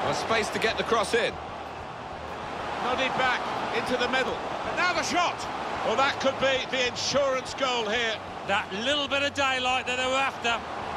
Well, space to get the cross in. Nodded back into the middle. And now the shot! Well, that could be the insurance goal here. That little bit of daylight that they were after.